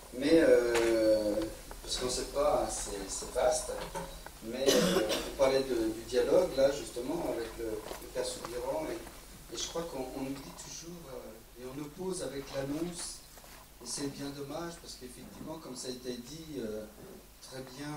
Mais, parce qu'on ne sait pas, c'est vaste, mais on parlait du dialogue, là, justement, avec le Père Soubirant, et je crois qu'on nous dit toujours, et on oppose avec l'annonce, et c'est bien dommage, parce qu'effectivement, comme ça a été dit très bien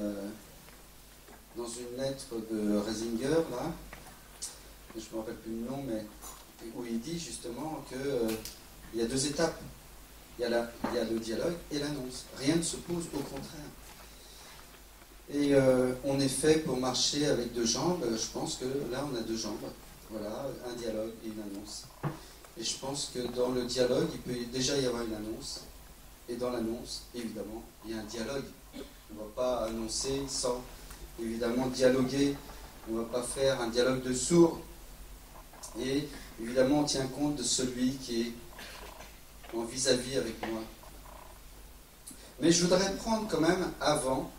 dans une lettre de Resinger, là, je ne me rappelle plus le nom, mais où il dit justement qu'il y a deux étapes. Il y a le dialogue et l'annonce. Rien ne s'oppose, au contraire. Et on est fait pour marcher avec deux jambes. Je pense que là, on a deux jambes. Voilà, un dialogue et une annonce. Et je pense que dans le dialogue, il peut déjà y avoir une annonce. Et dans l'annonce, évidemment, il y a un dialogue. On ne va pas annoncer sans, évidemment, dialoguer. On ne va pas faire un dialogue de sourds. Et évidemment, on tient compte de celui qui est en vis-à-vis avec moi. Mais je voudrais prendre quand même, avant,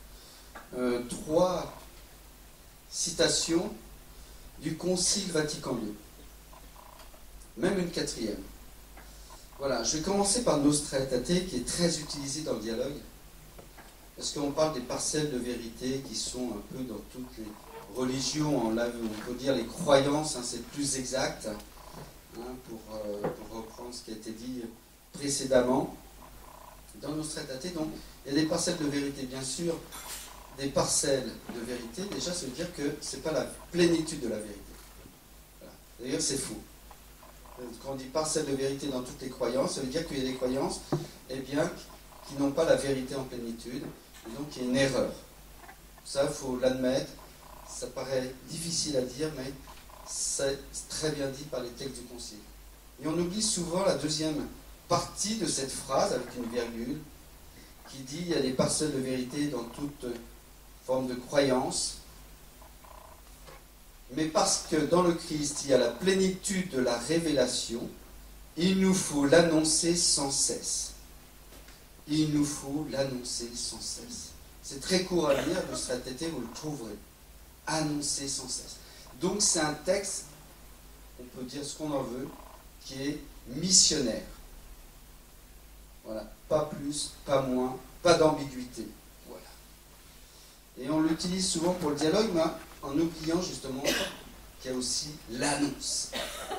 trois citations du Concile Vatican II. Même une quatrième. Voilà, je vais commencer par Nostra Aetate, qui est très utilisé dans le dialogue, parce qu'on parle des parcelles de vérité qui sont un peu dans toutes les religions, on peut dire les croyances, hein, c'est plus exact, hein, pour reprendre ce qui a été dit précédemment. Dans Nostra Aetate, donc, il y a des parcelles de vérité, bien sûr. Des parcelles de vérité, déjà, ça veut dire que ce n'est pas la plénitude de la vérité. Voilà. D'ailleurs, c'est faux. Quand on dit parcelle de vérité dans toutes les croyances, ça veut dire qu'il y a des croyances bien, qui n'ont pas la vérité en plénitude, et donc il y a une erreur. Ça, il faut l'admettre. Ça paraît difficile à dire, mais c'est très bien dit par les textes du Concile. Et on oublie souvent la deuxième partie de cette phrase, avec une virgule, qui dit il y a des parcelles de vérité dans toute forme de croyance, mais parce que dans le Christ, il y a la plénitude de la révélation, il nous faut l'annoncer sans cesse. Il nous faut l'annoncer sans cesse. C'est très court à lire, de Nostra Aetate, vous le trouverez. Annoncer sans cesse. Donc c'est un texte, on peut dire ce qu'on en veut, qui est missionnaire. Voilà, pas plus, pas moins, pas d'ambiguïté. Voilà. Et on l'utilise souvent pour le dialogue, mais en oubliant justement qu'il y a aussi l'annonce.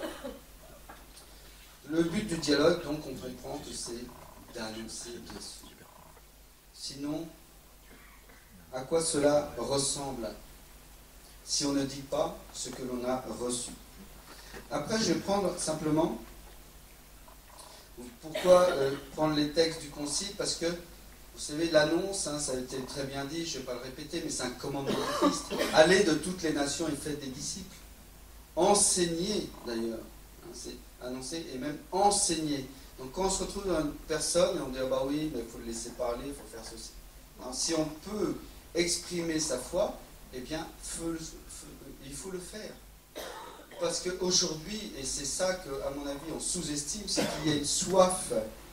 Le but du dialogue, donc, on comprend que c'est d'annoncer, bien sûr. Sinon, à quoi cela ressemble si on ne dit pas ce que l'on a reçu? Après, je vais prendre simplement... Pourquoi prendre les textes du Concile? Parce que, vous savez, l'annonce, hein, ça a été très bien dit, je ne vais pas le répéter, mais c'est un commandement de Christ. Allez de toutes les nations et faites des disciples. Enseignez, d'ailleurs. Hein, c'est annoncer et même enseigner. Donc quand on se retrouve dans une personne et on dit ah bah oui, mais il faut le laisser parler, il faut faire ceci. Non, si on peut exprimer sa foi, eh bien, il faut le faire. Parce qu'aujourd'hui, et c'est ça qu'à mon avis on sous-estime, c'est qu'il y a une soif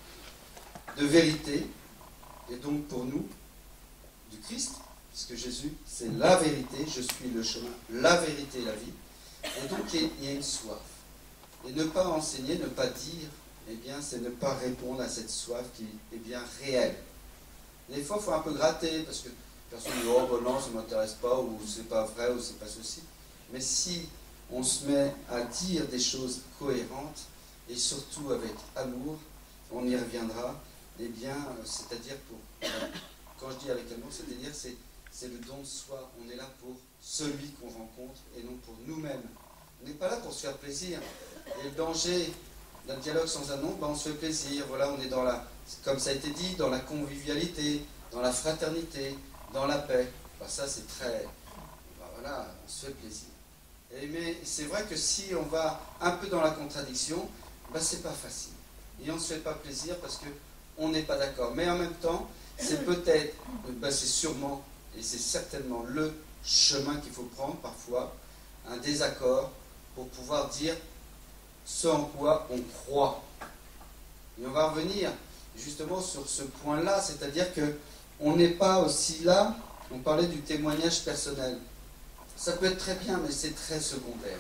de vérité, et donc pour nous, du Christ, puisque Jésus, c'est la vérité, je suis le chemin, la vérité et la vie, et donc il y a une soif. Et ne pas enseigner, ne pas dire, eh bien, c'est ne pas répondre à cette soif qui est bien réelle. Des fois, il faut un peu gratter, parce que personne ne dit oh ben non, ça ne m'intéresse pas, ou c'est pas vrai, ou c'est pas ceci. Mais si on se met à dire des choses cohérentes, et surtout avec amour, on y reviendra, eh bien, c'est-à-dire quand je dis avec amour, c'est-à-dire c'est le don de soi. On est là pour celui qu'on rencontre, et non pour nous-mêmes. On n'est pas là pour se faire plaisir. Et le danger d'un dialogue sans annonce, ben on se fait plaisir. Voilà, on est dans comme ça a été dit, dans la convivialité, dans la fraternité, dans la paix. Ben ça, c'est très... Ben voilà, on se fait plaisir. Mais c'est vrai que si on va un peu dans la contradiction, ben c'est pas facile. Et on ne se fait pas plaisir parce qu'on n'est pas d'accord. Mais en même temps, c'est peut-être, ben c'est sûrement, et c'est certainement le chemin qu'il faut prendre parfois, un désaccord pour pouvoir dire ce en quoi on croit. Et on va revenir justement sur ce point-là, c'est-à-dire qu'on n'est pas aussi là, on parlait du témoignage personnel. Ça peut être très bien, mais c'est très secondaire.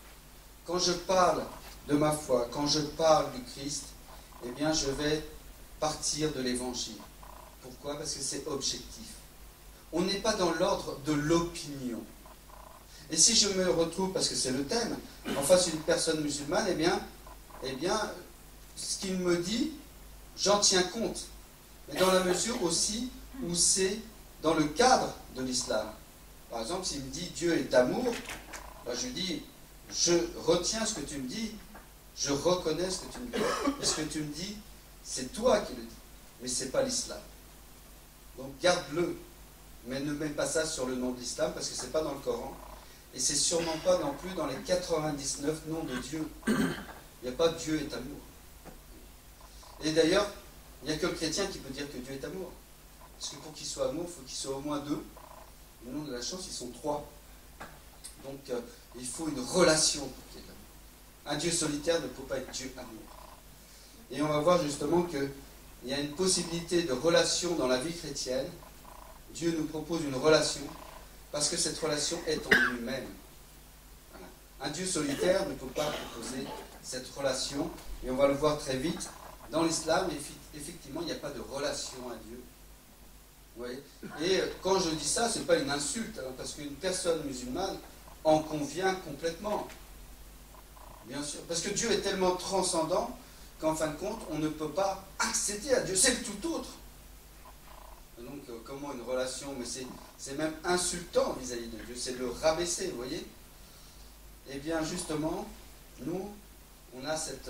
Quand je parle de ma foi, quand je parle du Christ, eh bien je vais partir de l'évangile. Pourquoi? Parce que c'est objectif. On n'est pas dans l'ordre de l'opinion. Et si je me retrouve, parce que c'est le thème, en face d'une personne musulmane, eh bien, ce qu'il me dit, j'en tiens compte. Mais dans la mesure aussi où c'est dans le cadre de l'islam. Par exemple, s'il me dit Dieu est amour, ben je lui dis, je retiens ce que tu me dis, je reconnais ce que tu me dis. Et ce que tu me dis, c'est toi qui le dis, mais ce n'est pas l'islam. Donc garde-le, mais ne mets pas ça sur le nom de l'islam, parce que ce n'est pas dans le Coran. Et c'est sûrement pas non plus dans les 99 noms de Dieu. Il n'y a pas Dieu est amour. Et d'ailleurs, il n'y a que le chrétien qui peut dire que Dieu est amour. Parce que pour qu'il soit amour, il faut qu'il soit au moins deux. Le nom de la chance, ils sont trois. Donc, il faut une relation pour qu'il y ait l'amour. Un Dieu solitaire ne peut pas être Dieu amour. Et on va voir justement qu'il y a une possibilité de relation dans la vie chrétienne. Dieu nous propose une relation parce que cette relation est en lui-même. Voilà. Un Dieu solitaire ne peut pas proposer cette relation. Et on va le voir très vite. Dans l'islam, effectivement, il n'y a pas de relation à Dieu. Vous voyez ? Et quand je dis ça, ce n'est pas une insulte, hein, parce qu'une personne musulmane en convient complètement. Bien sûr. Parce que Dieu est tellement transcendant qu'en fin de compte, on ne peut pas accéder à Dieu. C'est le tout autre. Donc, comment une relation, mais c'est même insultant vis-à-vis de Dieu, c'est le rabaisser, vous voyez ? Eh bien, justement, nous, on a cette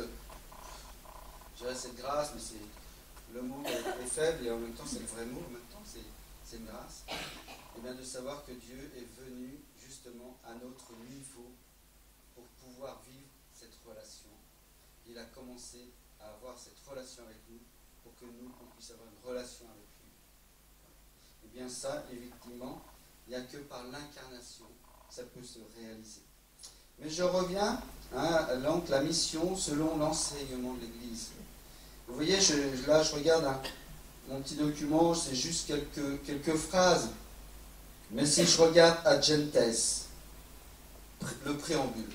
grâce, mais le mot est faible et en même temps c'est le vrai mot, en même temps c'est une grâce. Et bien de savoir que Dieu est venu justement à notre niveau pour pouvoir vivre cette relation. Il a commencé à avoir cette relation avec nous pour que nous, on puisse avoir une relation avec lui. Et bien ça, effectivement, il n'y a que par l'incarnation que ça peut se réaliser. Mais je reviens à donc, la mission selon l'enseignement de l'Église. Vous voyez, là je regarde mon petit document, c'est juste quelques phrases. Mais si je regarde à Gentes, le préambule.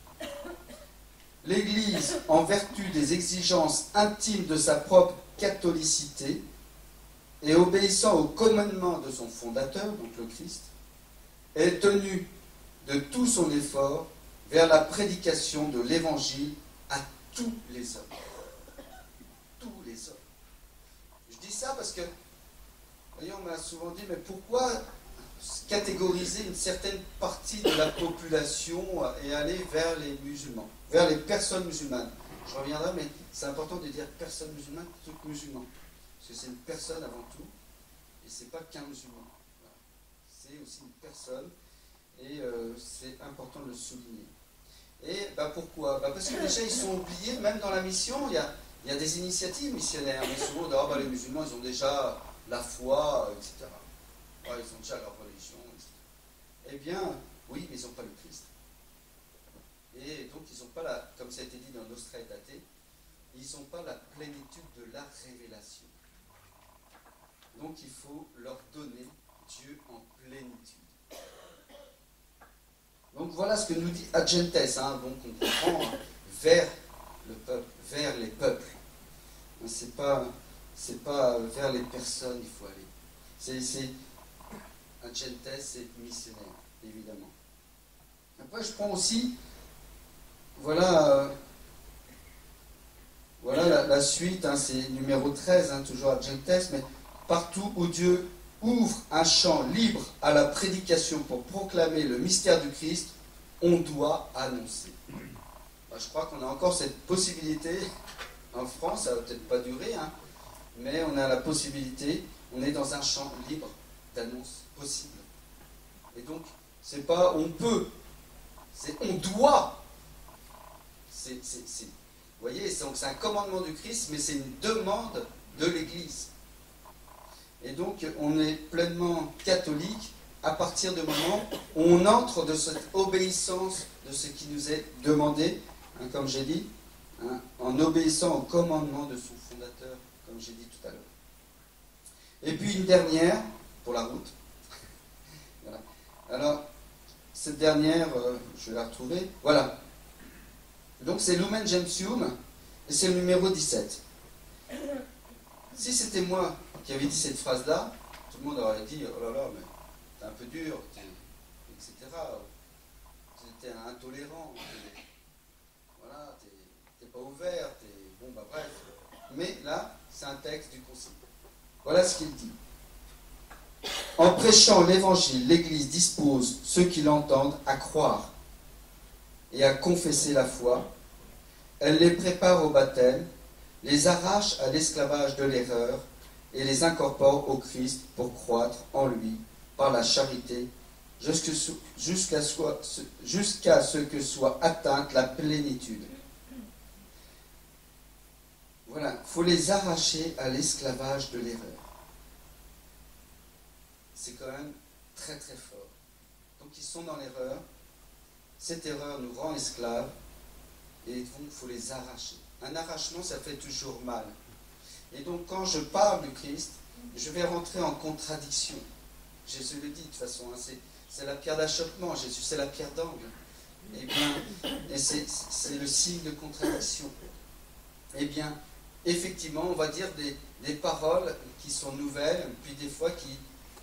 L'Église, en vertu des exigences intimes de sa propre catholicité, et obéissant au commandement de son fondateur, donc le Christ, est tenue de tout son effort vers la prédication de l'Évangile à tous les hommes. Tous les hommes. Je dis ça parce que, voyez, on m'a souvent dit, mais pourquoi catégoriser une certaine partie de la population et aller vers les musulmans, vers les personnes musulmanes? Je reviendrai, mais c'est important de dire personne musulmane plutôt que musulman. Parce que c'est une personne avant tout, et c'est pas qu'un musulman. Voilà. C'est aussi une personne, et c'est important de le souligner. Et pourquoi? Parce que déjà, ils sont oubliés, même dans la mission, il y a des initiatives missionnaires. Mais souvent, d'abord, les musulmans, ils ont déjà la foi, etc. Ils ont déjà leur religion, etc. Eh bien, oui, mais ils n'ont pas le Christ. Et donc, ils n'ont pas, comme ça a été dit dans Nostra Aetate, ils n'ont pas la plénitude de la révélation. Donc, il faut leur donner Dieu en plénitude. Donc, voilà ce que nous dit Agentes. Donc, on comprend vers le peuple, vers les peuples. C'est pas vers les personnes il faut aller. Agentes, c'est missionnaire, évidemment. Après, je prends aussi, voilà la suite, c'est numéro 13, toujours Agentes, mais partout où Dieu ouvre un champ libre à la prédication pour proclamer le mystère du Christ, on doit annoncer. Je crois qu'on a encore cette possibilité. En France, ça ne va peut-être pas durer, mais on a la possibilité, on est dans un champ libre d'annonce possible. Et donc, c'est pas on peut, c'est on doit. Vous voyez, c'est un commandement du Christ, mais c'est une demande de l'Église. Et donc, on est pleinement catholique à partir du moment où on entre de cette obéissance de ce qui nous est demandé, comme j'ai dit, en obéissant au commandement de son fondateur, comme j'ai dit tout à l'heure. Et puis une dernière, pour la route. Voilà. Alors, cette dernière, je vais la retrouver. Voilà. Donc, c'est Lumen Gentium, et c'est le numéro 17. Si c'était moi qui avais dit cette phrase-là, tout le monde aurait dit, oh là là, mais t'es un peu dur, etc. T'es intolérant, voilà, t'es pas ouvert, bon, bah bref. Mais là, c'est un texte du Concile. Voilà ce qu'il dit. En prêchant l'évangile, l'Église dispose ceux qui l'entendent à croire et à confesser la foi. Elle les prépare au baptême, les arrache à l'esclavage de l'erreur et les incorpore au Christ pour croître en lui par la charité jusqu'à ce que soit atteinte la plénitude. Voilà, il faut les arracher à l'esclavage de l'erreur. C'est quand même très très fort. Donc ils sont dans l'erreur, cette erreur nous rend esclaves, et donc il faut les arracher. Un arrachement, ça fait toujours mal. Et donc quand je parle du Christ, je vais rentrer en contradiction. Jésus le dit de toute façon, hein, c'est la pierre d'achoppement, Jésus c'est la pierre d'angle. Eh bien, et c'est le signe de contradiction. Eh bien, effectivement, on va dire des paroles qui sont nouvelles, puis des fois qui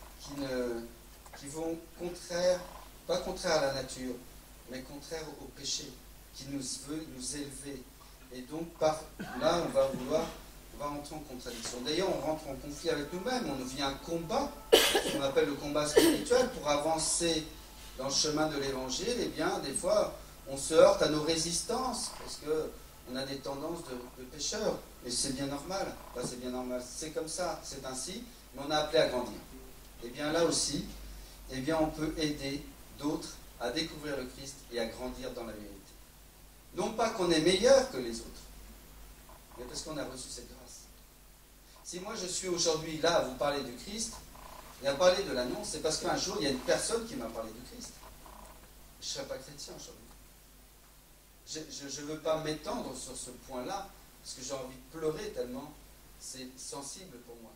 vont contraire, pas contraire à la nature, mais contraire au péché, qui nous veut nous élever. Et donc, par là, on va entrer en contradiction. D'ailleurs, on rentre en conflit avec nous-mêmes, on vient un combat, ce qu'on appelle le combat spirituel, pour avancer dans le chemin de l'évangile. Eh bien, des fois, on se heurte à nos résistances, parce qu'on a des tendances de pécheurs. Et c'est bien normal, c'est bien normal, c'est comme ça, c'est ainsi, mais on a appelé à grandir. Et bien là aussi, eh bien on peut aider d'autres à découvrir le Christ et à grandir dans la vérité. Non pas qu'on est meilleur que les autres, mais parce qu'on a reçu cette grâce. Si moi je suis aujourd'hui là à vous parler du Christ et à parler de l'annonce, c'est parce qu'un jour il y a une personne qui m'a parlé du Christ. Je ne serais pas chrétien aujourd'hui. Je ne veux pas m'étendre sur ce point-là, parce que j'ai envie de pleurer tellement c'est sensible pour moi.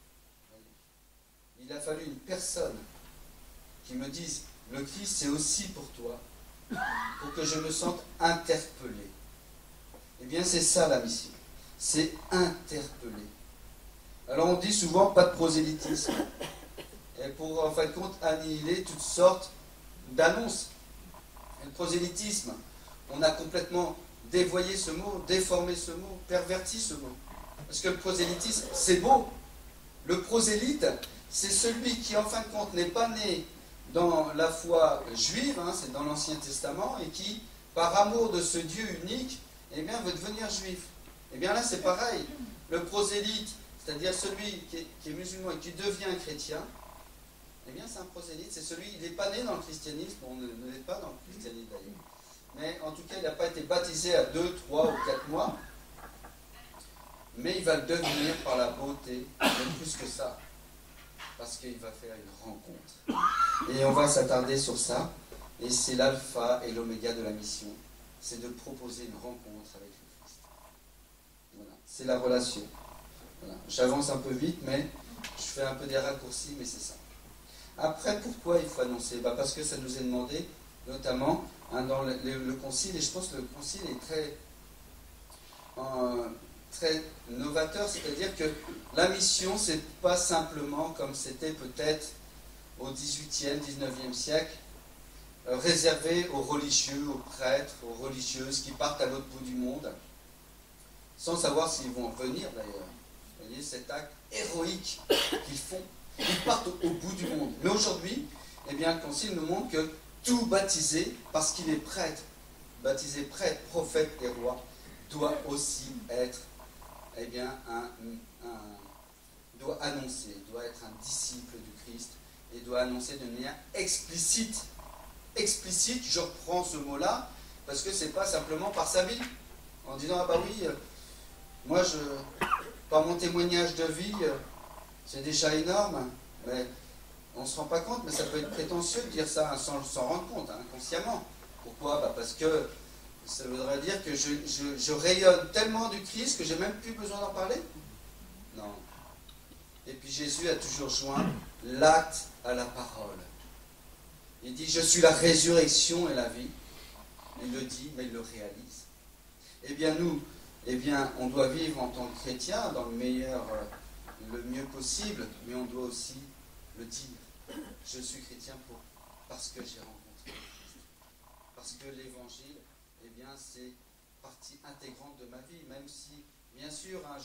Il a fallu une personne qui me dise, le Christ c'est aussi pour toi, pour que je me sente interpellé. Eh bien c'est ça la mission, c'est interpeller. Alors on dit souvent pas de prosélytisme, et pour en fin de compte annihiler toutes sortes d'annonces. Le prosélytisme, on a complètement dévoyé ce mot, déformé ce mot, perverti ce mot. Parce que le prosélytisme, c'est beau. Le prosélyte, c'est celui qui, en fin de compte, n'est pas né dans la foi juive, hein, c'est dans l'Ancien Testament, et qui, par amour de ce Dieu unique, eh bien, veut devenir juif. Eh bien là, c'est pareil. Le prosélyte, c'est-à-dire celui qui est musulman et qui devient chrétien, eh bien, c'est un prosélyte. C'est celui, il n'est pas né dans le christianisme, on ne l'est pas dans le christianisme d'ailleurs. Mais en tout cas, il n'a pas été baptisé à 2, 3 ou 4 mois, mais il va le devenir par la beauté, même plus que ça, parce qu'il va faire une rencontre. Et on va s'attarder sur ça, et c'est l'alpha et l'oméga de la mission, c'est de proposer une rencontre avec le Christ. Voilà, c'est la relation. Voilà. J'avance un peu vite, mais je fais un peu des raccourcis, mais c'est ça. Après, pourquoi il faut annoncer? Parce que ça nous est demandé, notamment dans le concile, et je pense que le concile est très novateur, c'est-à-dire que la mission, c'est pas simplement comme c'était peut-être au XVIIIe, XIXe siècle, réservé aux religieux, aux prêtres, aux religieuses qui partent à l'autre bout du monde, sans savoir s'ils vont revenir d'ailleurs. Vous voyez cet acte héroïque qu'ils font, ils partent au bout du monde. Mais aujourd'hui, eh bien, le concile nous montre que tout baptisé, parce qu'il est prêtre, baptisé prêtre, prophète et roi, doit aussi être, eh bien, doit annoncer, doit être un disciple du Christ et doit annoncer de manière explicite. Explicite, je reprends ce mot-là, parce que c'est pas simplement par sa vie, en disant, ah bah oui, moi, par mon témoignage de vie, c'est déjà énorme, mais on ne se rend pas compte, mais ça peut être prétentieux de dire ça sans s'en rendre compte, hein, inconsciemment. Pourquoi? Parce que ça voudrait dire que je rayonne tellement du Christ que j'ai même plus besoin d'en parler? Non. Et puis Jésus a toujours joint l'acte à la parole. Il dit, je suis la résurrection et la vie. Il le dit, mais il le réalise. Eh bien nous, on doit vivre en tant que chrétiens dans le meilleur le mieux possible, mais on doit aussi le dire. Je suis chrétien parce que j'ai rencontré Christ. Parce que l'évangile, eh bien, c'est partie intégrante de ma vie, même si, bien sûr, hein,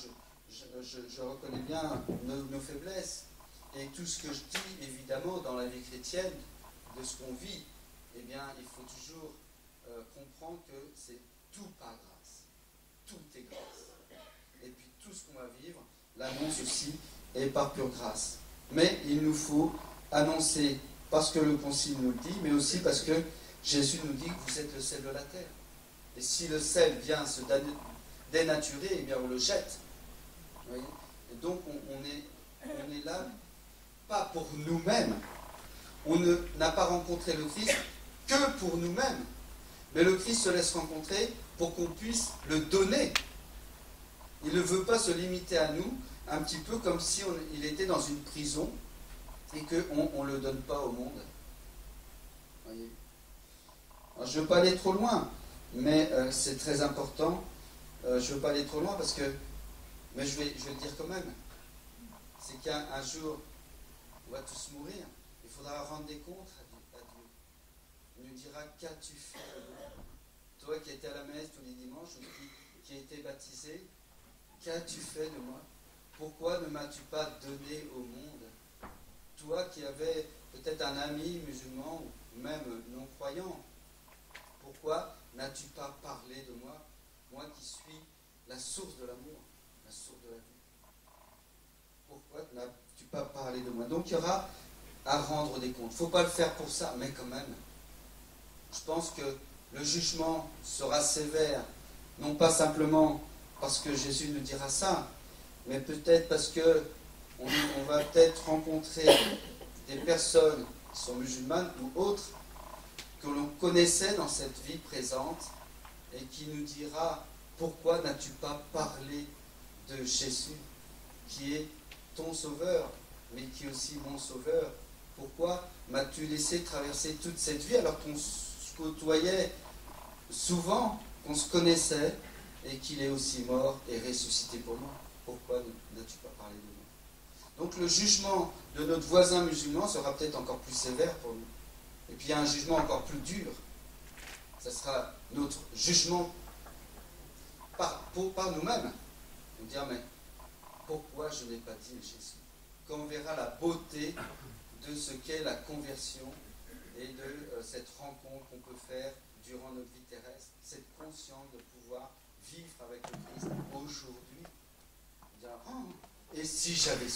je reconnais bien nos faiblesses, et tout ce que je dis, évidemment, dans la vie chrétienne, de ce qu'on vit, eh bien, il faut toujours comprendre que c'est tout par grâce. Tout est grâce. Et puis, tout ce qu'on va vivre, l'annonce aussi, est par pure grâce. Mais il nous faut annoncer, parce que le Concile nous le dit, mais aussi parce que Jésus nous dit que vous êtes le sel de la terre. Et si le sel vient se dénaturer, eh bien on le jette. Vous voyez ? Et donc on est là, pas pour nous-mêmes. On n'a pas rencontré le Christ que pour nous-mêmes. Mais le Christ se laisse rencontrer pour qu'on puisse le donner. Il ne veut pas se limiter à nous, un petit peu comme si il était dans une prison et qu'on ne le donne pas au monde. Vous voyez ? Alors, je ne veux pas aller trop loin, mais c'est très important. Je ne veux pas aller trop loin parce que... Mais je vais le dire quand même. C'est qu'un jour, on va tous mourir. Il faudra rendre des comptes à Dieu. Il nous dira, qu'as-tu fait de moi ? Toi qui étais à la messe tous les dimanches, ou qui été baptisé, qu'as-tu fait de moi ? Pourquoi ne m'as-tu pas donné au monde ? Toi qui avais peut-être un ami musulman ou même non-croyant, pourquoi n'as-tu pas parlé de moi, moi qui suis la source de l'amour, la source de la vie ? Pourquoi n'as-tu pas parlé de moi ? Donc il y aura à rendre des comptes. Il ne faut pas le faire pour ça, mais quand même, je pense que le jugement sera sévère, non pas simplement parce que Jésus nous dira ça, mais peut-être parce que on va peut-être rencontrer des personnes qui sont musulmanes ou autres que l'on connaissait dans cette vie présente et qui nous dira « Pourquoi n'as-tu pas parlé de Jésus qui est ton sauveur, mais qui est aussi mon sauveur ? Pourquoi m'as-tu laissé traverser toute cette vie alors qu'on se côtoyait souvent, qu'on se connaissait et qu'il est aussi mort et ressuscité pour moi ? Pourquoi n'as-tu pas parlé de moi ?» Donc le jugement de notre voisin musulman sera peut-être encore plus sévère pour nous. Et puis il y a un jugement encore plus dur. Ce sera notre jugement par nous-mêmes. On dire, mais pourquoi je n'ai pas dit Jésus ? Quand on verra la beauté de ce qu'est la conversion et de cette rencontre qu'on peut faire durant notre vie terrestre, cette conscience de pouvoir vivre avec le Christ aujourd'hui. Dire, oh, et si j'avais su ?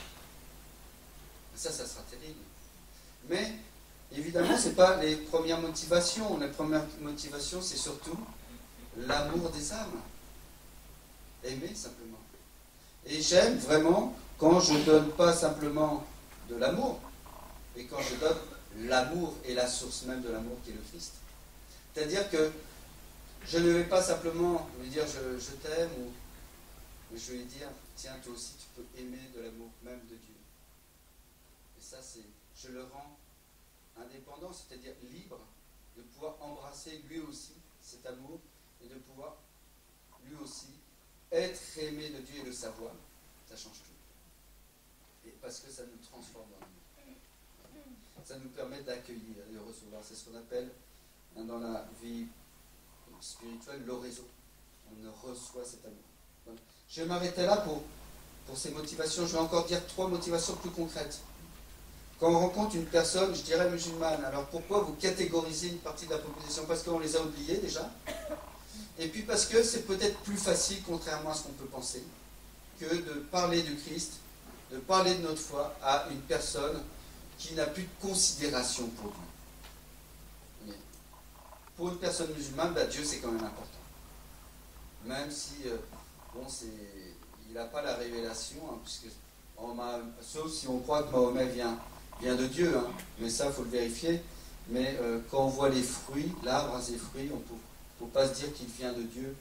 Ça sera terrible. Mais évidemment, ce n'est pas les premières motivations. Les premières motivations, c'est surtout l'amour des âmes. Aimer simplement. Et j'aime vraiment quand je ne donne pas simplement de l'amour, mais quand je donne l'amour et la source même de l'amour qui est le Christ. C'est-à-dire que je ne vais pas simplement lui dire je t'aime, ou je vais lui dire tiens, toi aussi tu peux aimer de l'amour même de Dieu. Et ça, je le rends indépendant, c'est-à-dire libre de pouvoir embrasser lui aussi cet amour et de pouvoir lui aussi être aimé de Dieu et le savoir. Ça change tout. Et parce que ça nous transforme dans l'amour. Ça nous permet d'accueillir et de recevoir. C'est ce qu'on appelle dans la vie spirituelle l'oraison. On reçoit cet amour. Voilà. Je vais m'arrêter là pour ces motivations. Je vais encore dire 3 motivations plus concrètes. Quand on rencontre une personne, je dirais musulmane, alors pourquoi vous catégorisez une partie de la population ? Parce qu'on les a oubliés déjà. Et puis parce que c'est peut-être plus facile, contrairement à ce qu'on peut penser, que de parler du Christ, de parler de notre foi à une personne qui n'a plus de considération pour Dieu. Pour une personne musulmane, Dieu c'est quand même important. Même si, il n'a pas la révélation, hein, puisque sauf si on croit que Mahomet vient de Dieu, hein, mais ça il faut le vérifier. Mais quand on voit les fruits, l'arbre a ses fruits, on ne peut pas se dire qu'il vient de Dieu.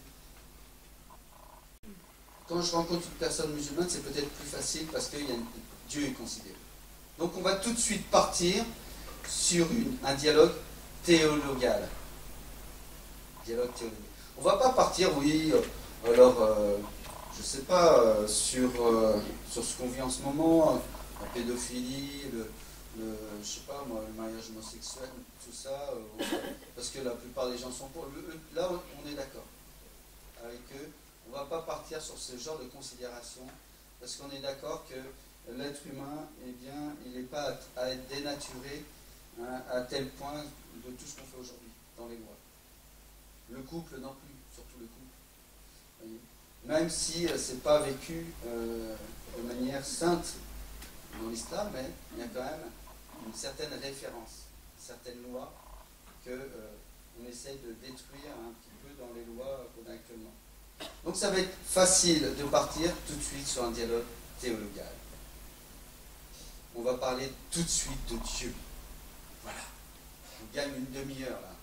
Quand je rencontre une personne musulmane, c'est peut-être plus facile parce que Dieu est considéré. Donc on va tout de suite partir sur un dialogue théologal. On ne va pas partir, je ne sais pas, sur ce qu'on vit en ce moment, la pédophilie, je sais pas moi, le mariage homosexuel, tout ça, parce que la plupart des gens sont pour. Là, on est d'accord avec eux. On ne va pas partir sur ce genre de considération, parce qu'on est d'accord que l'être humain, eh bien, il n'est pas à être dénaturé, hein, à tel point de tout ce qu'on fait aujourd'hui dans les lois. Le couple non plus, surtout le couple. Voyez. Même si ce n'est pas vécu de manière sainte dans l'islam, mais il y a quand même une certaine référence, certaines lois qu'on essaie de détruire un petit peu dans les lois qu'on a actuellement. Donc ça va être facile de partir tout de suite sur un dialogue théologal. On va parler tout de suite de Dieu. Voilà. On gagne une demi-heure là.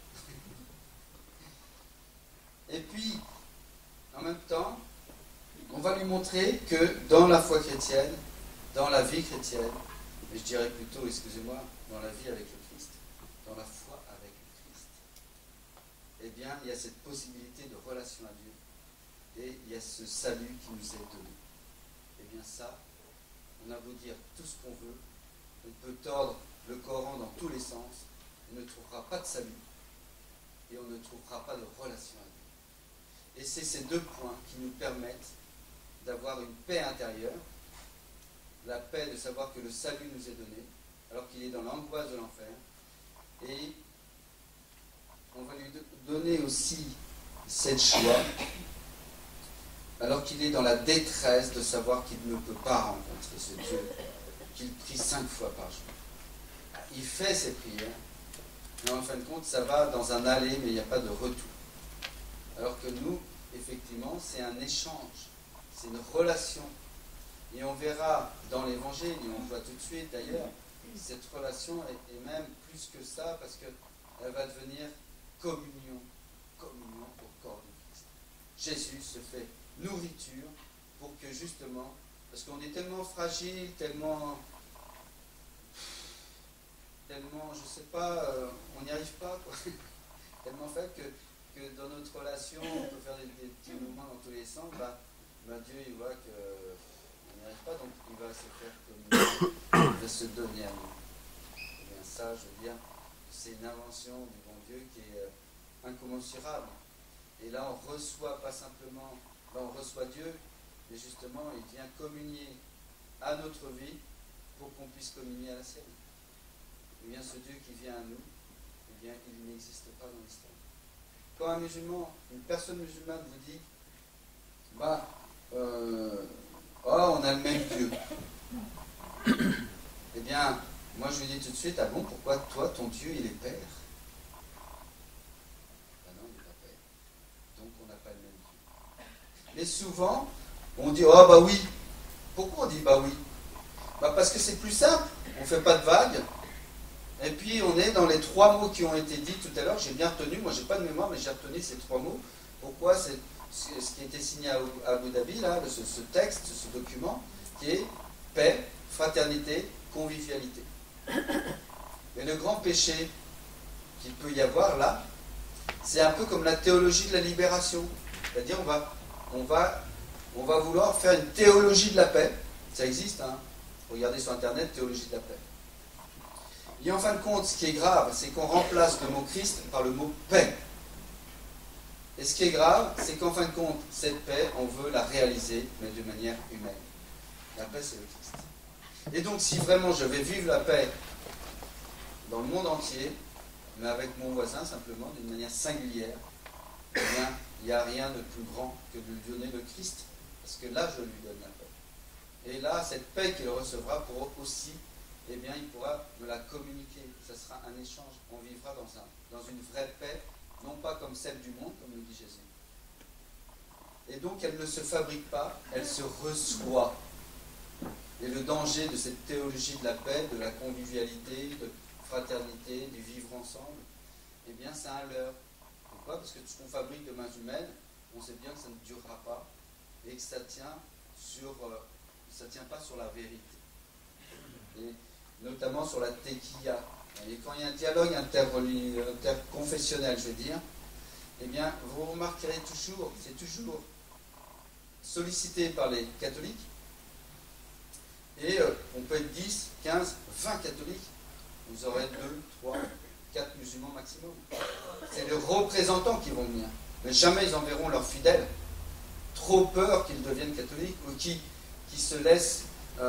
Et puis, en même temps, on va lui montrer que dans la foi chrétienne, dans la vie chrétienne, mais je dirais plutôt, excusez-moi, dans la vie avec le Christ, dans la foi avec le Christ, eh bien, il y a cette possibilité de relation à Dieu et il y a ce salut qui nous est donné. Eh bien ça, on a beau dire tout ce qu'on veut, on peut tordre le Coran dans tous les sens, on ne trouvera pas de salut et on ne trouvera pas de relation à Dieu. Et c'est ces deux points qui nous permettent d'avoir une paix intérieure, la paix de savoir que le salut nous est donné, alors qu'il est dans l'angoisse de l'enfer, et on va lui donner aussi cette joie, alors qu'il est dans la détresse de savoir qu'il ne peut pas rencontrer ce Dieu, qu'il prie 5 fois par jour. Il fait ses prières, mais en fin de compte, ça va dans un aller, mais il n'y a pas de retour. Alors que nous, effectivement, c'est un échange, c'est une relation. Et on verra dans l'Évangile, et on le voit tout de suite d'ailleurs, cette relation est même plus que ça, parce qu'elle va devenir communion au corps du Christ. Jésus se fait nourriture pour que justement, parce qu'on est tellement fragile, tellement, je ne sais pas, on n'y arrive pas, quoi. Tellement faible que dans notre relation, on peut faire des petits mouvements dans tous les sens, Dieu il voit qu'on n'y arrive pas, donc il va se faire communion, il va se donner à nous. Et bien ça, je veux dire, c'est une invention du bon Dieu qui est incommensurable. Et là, on reçoit pas simplement, on reçoit Dieu, mais justement, il vient communier à notre vie pour qu'on puisse communier à la sienne. Et bien, ce Dieu qui vient à nous, eh bien, il n'existe pas dans l'histoire. Quand un musulman, une personne musulmane vous dit, on a le même Dieu. Eh bien, moi je lui dis tout de suite, ah bon, pourquoi toi, ton Dieu, il est Père? Non, il n'est pas Père. Donc on n'a pas le même Dieu. Mais souvent, on dit, oui. Pourquoi on dit oui? Parce que c'est plus simple, on ne fait pas de vagues. Et puis on est dans les 3 mots qui ont été dits tout à l'heure, j'ai bien retenu, moi j'ai pas de mémoire, mais j'ai retenu ces 3 mots. Pourquoi? C'est ce qui a été signé à Abu Dhabi, là, ce texte, ce document, qui est paix, fraternité, convivialité. Mais le grand péché qu'il peut y avoir là, c'est un peu comme la théologie de la libération. C'est-à-dire on va vouloir faire une théologie de la paix. Ça existe, hein. Regardez sur internet, théologie de la paix. Et en fin de compte, ce qui est grave, c'est qu'on remplace le mot Christ par le mot paix. Et ce qui est grave, c'est qu'en fin de compte, cette paix, on veut la réaliser, mais de manière humaine. La paix, c'est le Christ. Et donc, si vraiment je vais vivre la paix dans le monde entier, mais avec mon voisin simplement, d'une manière singulière, eh bien, il n'y a rien de plus grand que de lui donner le Christ, parce que là, je lui donne la paix. Et là, cette paix qu'il recevra pourra aussi, eh bien, il pourra me la communiquer. Ça sera un échange. On vivra dans une vraie paix, non pas comme celle du monde, comme le dit Jésus. Et donc, elle ne se fabrique pas, elle se reçoit. Et le danger de cette théologie de la paix, de la convivialité, de fraternité, du vivre ensemble, eh bien, c'est un leurre. Pourquoi? Parce que tout ce qu'on fabrique de mains humaines, on sait bien que ça ne durera pas et que ça tient pas sur la vérité. Et notamment sur la tequilla. Et quand il y a un dialogue interconfessionnel, je veux dire, eh bien, vous remarquerez toujours, c'est toujours sollicité par les catholiques, et on peut être 10, 15, 20 catholiques, vous aurez 2, 3, 4 musulmans maximum. C'est les représentants qui vont venir, mais jamais ils enverront leurs fidèles, trop peur qu'ils deviennent catholiques, ou qui se laissent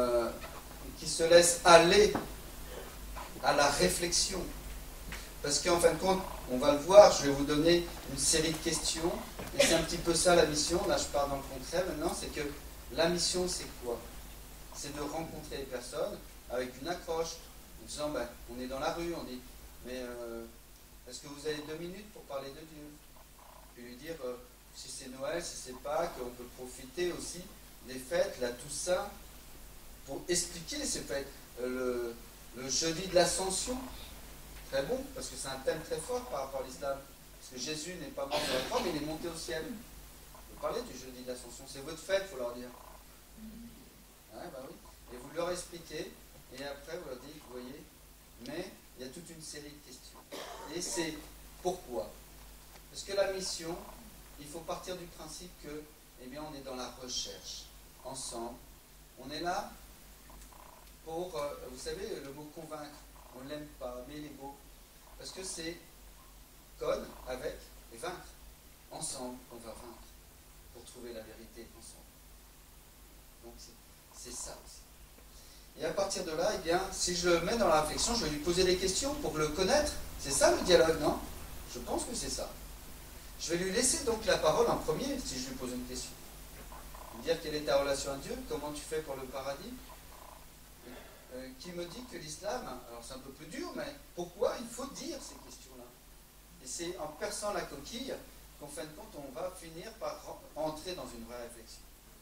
aller à la réflexion. Parce qu'en fin de compte, on va le voir, je vais vous donner une série de questions, et c'est un petit peu ça la mission. Là je pars dans le concret maintenant, c'est que la mission c'est quoi? C'est de rencontrer les personnes avec une accroche, en disant ben, on est dans la rue, on dit mais est-ce que vous avez 2 minutes pour parler de Dieu? Puis lui dire si c'est Noël, si c'est Pâques, on peut profiter aussi des fêtes, la Toussaint, pour expliquer ces fêtes. Le jeudi de l'Ascension, très bon, parce que c'est un thème très fort par rapport à l'islam. Parce que Jésus n'est pas mort sur la croix, mais il est monté au ciel. Vous parlez du jeudi de l'Ascension, c'est votre fête, il faut leur dire. Ouais, bah oui. Et vous leur expliquez, et après vous leur dites, vous voyez, mais il y a toute une série de questions. Et c'est pourquoi? Parce que la mission, il faut partir du principe que, eh bien, on est dans la recherche, ensemble. On est là pour, vous savez, le mot convaincre, on ne l'aime pas, mais il est beau. Parce que c'est con, avec, et vaincre. Ensemble, on va vaincre, pour trouver la vérité ensemble. Donc c'est ça aussi. Et à partir de là, eh bien, si je le mets dans la réflexion, je vais lui poser des questions pour le connaître. C'est ça le dialogue, non? Je pense que c'est ça. Je vais lui laisser donc la parole en premier, si je lui pose une question. Lui dire quelle est ta relation à Dieu, comment tu fais pour le paradis. Qui me dit que l'islam, alors c'est un peu plus dur, mais pourquoi il faut dire ces questions-là? Et c'est en perçant la coquille qu'en fin de compte, on va finir par entrer dans une vraie réflexion.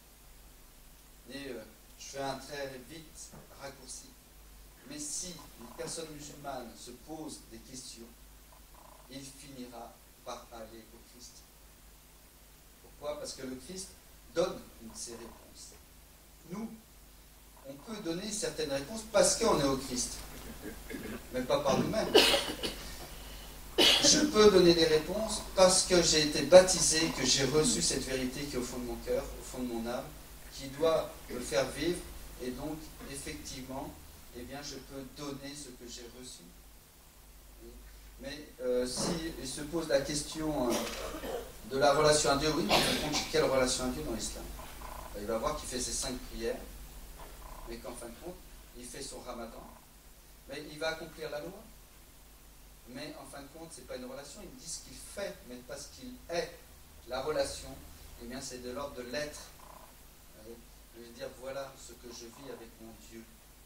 Et je fais un très vite raccourci. Mais si une personne musulmane se pose des questions, il finira par aller au Christ. Pourquoi? Parce que le Christ donne ses réponses. Nous, on peut donner certaines réponses parce qu'on est au Christ, mais pas par nous-mêmes. Je peux donner des réponses parce que j'ai été baptisé, que j'ai reçu cette vérité qui est au fond de mon cœur, au fond de mon âme, qui doit me faire vivre, et donc, effectivement, eh bien, je peux donner ce que j'ai reçu. Mais s'il se pose la question de la relation à Dieu, oui, mais en fin de compte, quelle relation à Dieu dans l'islam? Il va voir qu'il fait ses 5 prières, mais qu'en fin de compte, il fait son ramadan, mais il va accomplir la loi. Mais en fin de compte, ce n'est pas une relation, il dit ce qu'il fait, mais pas ce qu'il est. La relation, eh bien, c'est de l'ordre de l'être. Je veux dire, voilà ce que je vis avec mon Dieu.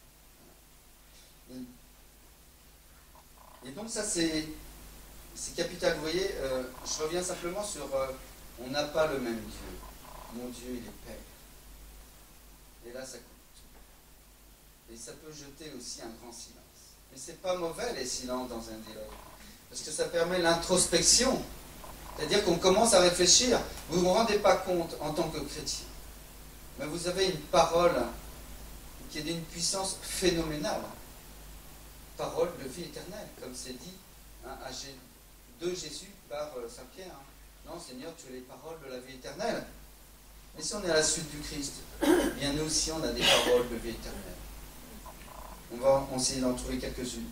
Et donc ça, c'est capital. Vous voyez, je reviens simplement sur on n'a pas le même Dieu. Mon Dieu, il est Père. Et là, ça coupe tout. Et ça peut jeter aussi un grand silence. Mais c'est pas mauvais les silences dans un dialogue. Parce que ça permet l'introspection. C'est-à-dire qu'on commence à réfléchir. Vous ne vous rendez pas compte en tant que chrétien. Mais vous avez une parole qui est d'une puissance phénoménale. Parole de vie éternelle, comme c'est dit de Jésus par Saint Pierre. Non, Seigneur, tu es les paroles de la vie éternelle. Mais si on est à la suite du Christ, bien nous aussi on a des paroles de vie éternelle. On va essayer d'en trouver quelques-unes.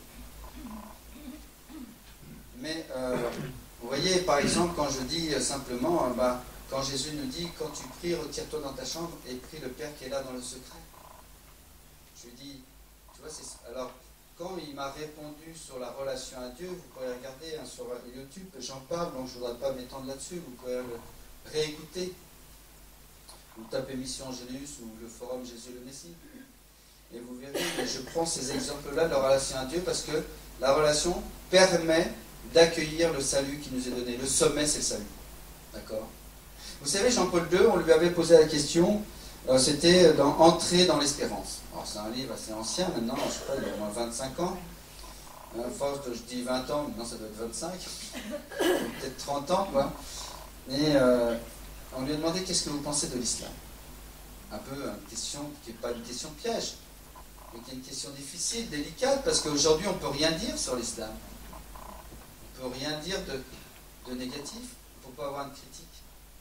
Mais vous voyez, par exemple, quand je dis simplement, quand Jésus nous dit, quand tu pries, retire-toi dans ta chambre et prie le Père qui est là dans le secret. Je lui dis, tu vois, alors, quand il m'a répondu sur la relation à Dieu, vous pouvez regarder sur YouTube, j'en parle, donc je ne voudrais pas m'étendre là-dessus, vous pouvez le réécouter. Vous tapez Mission Angélus ou le forum Jésus le Messie. Et vous verrez, je prends ces exemples-là de la relation à Dieu parce que la relation permet d'accueillir le salut qui nous est donné. Le sommet, c'est le salut. D'accord? Vous savez, Jean-Paul II, on lui avait posé la question, c'était dans Entrer dans l'espérance. Alors c'est un livre assez ancien maintenant, je ne sais pas, il y a au moins 25 ans. À force de, je dis 20 ans, maintenant ça doit être 25, peut-être 30 ans, quoi. Et on lui a demandé qu'est-ce que vous pensez de l'islam. Un peu une question qui n'est pas une question piège, mais qui est une question difficile, délicate, parce qu'aujourd'hui on ne peut rien dire sur l'islam. On ne peut rien dire de négatif, il ne faut pas avoir une critique.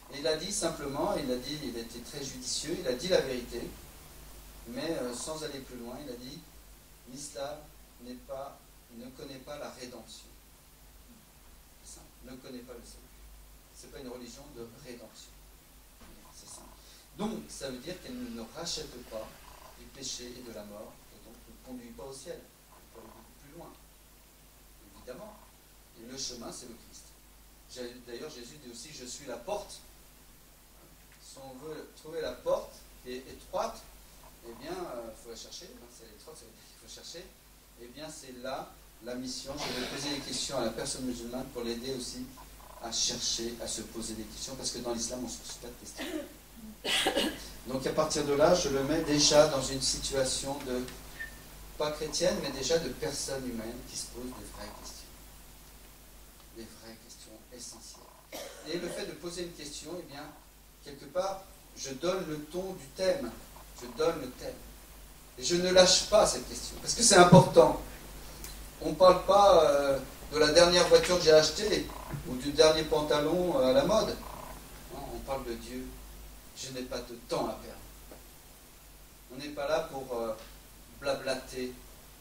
Et il a dit simplement, il était très judicieux, il a dit la vérité, mais sans aller plus loin, il a dit l'islam ne connaît pas la rédemption. C'est simple, ne connaît pas le salut. Ce n'est pas une religion de rédemption. C'est simple. Donc, ça veut dire qu'elle ne rachète pas du péché et de la mort, et donc ne conduit pas au ciel. Elle peut aller beaucoup plus loin, évidemment. Et le chemin, c'est le Christ. D'ailleurs, Jésus dit aussi, je suis la porte. Si on veut trouver la porte qui est étroite, eh bien, il faut la chercher. C'est étroite, ça veut dire qu'il faut chercher. Eh bien, c'est là la mission. Je vais poser des questions à la personne musulmane pour l'aider aussi à chercher, à se poser des questions, parce que dans l'islam, on se pose pas de questions. Donc, à partir de là, je le mets déjà dans une situation de, pas chrétienne, mais déjà de personne humaine qui se pose des vraies questions. Des vraies questions essentielles. Et le fait de poser une question, eh bien, quelque part, je donne le ton du thème. Je donne le thème. Et je ne lâche pas cette question, parce que c'est important. On ne parle pas de la dernière voiture que j'ai achetée, ou du dernier pantalon à la mode. Non, on parle de Dieu. Je n'ai pas de temps à perdre. On n'est pas là pour blablater.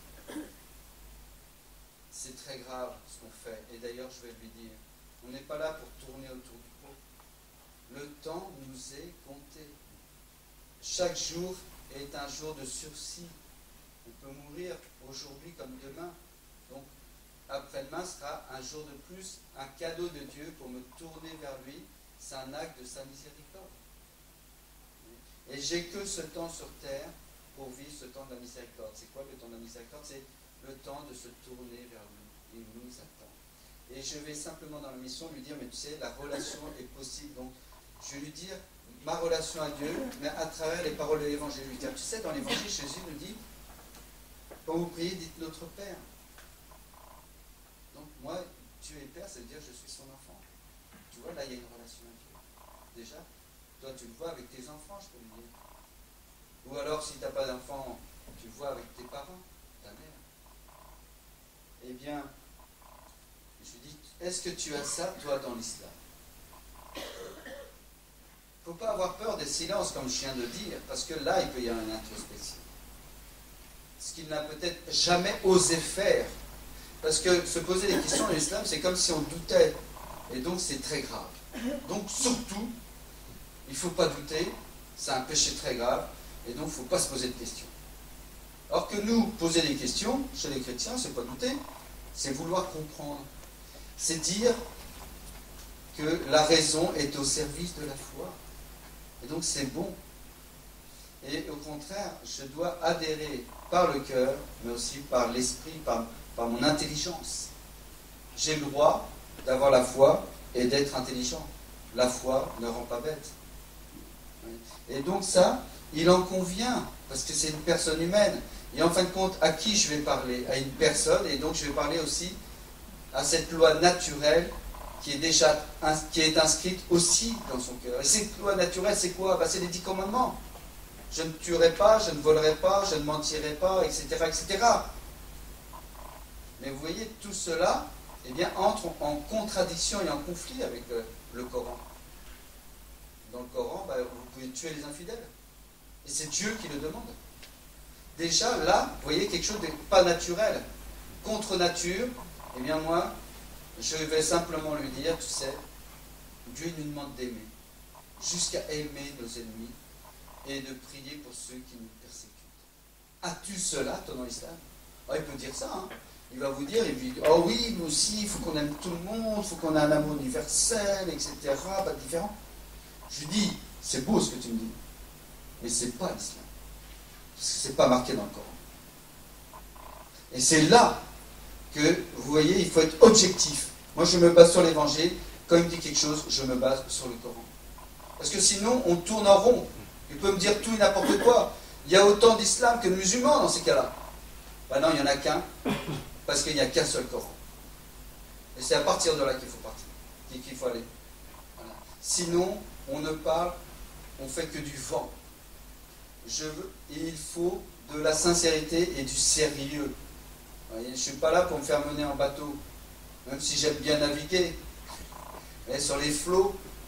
C'est très grave ce qu'on fait. Et d'ailleurs, je vais lui dire, on n'est pas là pour tourner autour du pot. Le temps nous est compté. Chaque jour est un jour de sursis. On peut mourir aujourd'hui comme demain. Donc, après-demain sera un jour de plus, un cadeau de Dieu pour me tourner vers lui. C'est un acte de sa miséricorde. Et j'ai que ce temps sur terre pour vivre ce temps de la miséricorde. C'est quoi le temps de la miséricorde? C'est le temps de se tourner vers lui. Il nous attend. Et je vais simplement dans la mission lui dire, mais tu sais, la relation est possible. Donc, je vais lui dire ma relation à Dieu, mais à travers les paroles de l'Évangile. Lui dire, tu sais, dans l'Évangile, Jésus nous dit, quand vous priez, dites notre Père. Donc, moi, Dieu est Père, ça veut dire je suis son enfant. Tu vois, là, il y a une relation à Dieu. Déjà, toi, tu le vois avec tes enfants, je peux lui dire. Ou alors, si tu n'as pas d'enfant, tu le vois avec tes parents, ta mère. Eh bien, je lui dis, est-ce que tu as ça, toi, dans l'islam? Il ne faut pas avoir peur des silences, comme je viens de dire, parce que là, il peut y avoir une introspection. Ce qu'il n'a peut-être jamais osé faire. Parce que se poser des questions dans l'islam, c'est comme si on doutait. Et donc, c'est très grave. Donc, surtout, il ne faut pas douter. C'est un péché très grave. Et donc, il ne faut pas se poser de questions. Alors que nous, poser des questions, chez les chrétiens, c'est pas douter. C'est vouloir comprendre. C'est dire que la raison est au service de la foi. Et donc, c'est bon. Et au contraire, je dois adhérer par le cœur, mais aussi par l'esprit, par mon intelligence. J'ai le droit d'avoir la foi et d'être intelligent. La foi ne rend pas bête. Et donc ça, il en convient, parce que c'est une personne humaine. Et en fin de compte, à qui je vais parler? À une personne, et donc je vais parler aussi à cette loi naturelle qui est inscrite aussi dans son cœur. Et cette loi naturelle, c'est quoi? C'est les 10 commandements. Je ne tuerai pas, je ne volerai pas, je ne mentirai pas, etc., etc. Mais vous voyez, tout cela, eh bien, entre en contradiction et en conflit avec le Coran. Dans le Coran, vous pouvez tuer les infidèles. Et c'est Dieu qui le demande. Déjà, là, vous voyez, quelque chose de pas naturel. Contre nature, eh bien, moi, je vais simplement lui dire, tu sais, Dieu nous demande d'aimer. Jusqu'à aimer nos ennemis et de prier pour ceux qui nous persécutent. As-tu cela, toi, dans l'islam? Il peut dire ça, hein. Il va vous dire, oh oui, nous aussi, il faut qu'on aime tout le monde, il faut qu'on ait un amour universel, etc., pas différent. Je lui dis, c'est beau ce que tu me dis, mais c'est pas l'islam. Parce que c'est pas marqué dans le Coran. Et c'est là que, vous voyez, il faut être objectif. Moi, je me base sur l'évangile. Quand il me dit quelque chose, je me base sur le Coran. Parce que sinon, on tourne en rond. Il peut me dire tout et n'importe quoi. Il y a autant d'islam que de musulmans dans ces cas-là. Non, il n'y en a qu'un, parce qu'il n'y a qu'un seul Coran. Et c'est à partir de là qu'il faut partir, qu'il faut aller. Voilà. Sinon, on ne parle, on fait que du vent. Et il faut de la sincérité et du sérieux. Voyez, je ne suis pas là pour me faire mener en bateau, même si j'aime bien naviguer. Et sur les flots,